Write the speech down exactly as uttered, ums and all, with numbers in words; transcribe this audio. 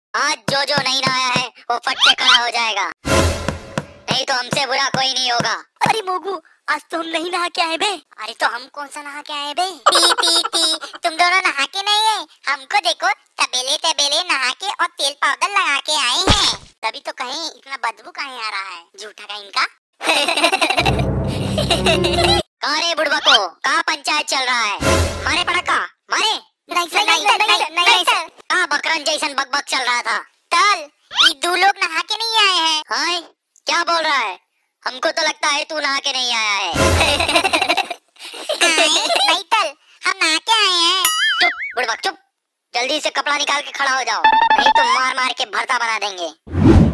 आज जो जो नहीं नहाया है वो फट से खड़ा हो जाएगा, नहीं तो हमसे बुरा कोई नहीं होगा। अरे मोगू, आज तो हम नहीं नहा के आए बे। अरे तो हम कौन सा नहा के आए बे? ती ती ती तुम दोनों नहा के नहीं है, हमको देखो तबेले तबेले नहा के और तेल पाउडर लगा के आए हैं, तभी तो कहीं इतना बदबू कहीं आ रहा है झूठा का इनका। कहाँ रे बुड़बको, कहाँ पंचायत चल रहा है? मारे पड़का मारे। नहीं सर, नहीं सर, नहीं सर, नहीं सर। कहाँ बकरन जैसन बकबक चल रहा था? तल ये दो लोग नहा के नहीं आए हैं। हाय क्या बोल रहा है? हमको तो लगता है तू नहा के नहीं आया है। नहीं तल, हम नहा के आए हैं। चुप बुड़बक चुप, जल्दी से कपड़ा निकाल के खड़ा हो जाओ, नहीं तो मार मार के भरता बना देंगे।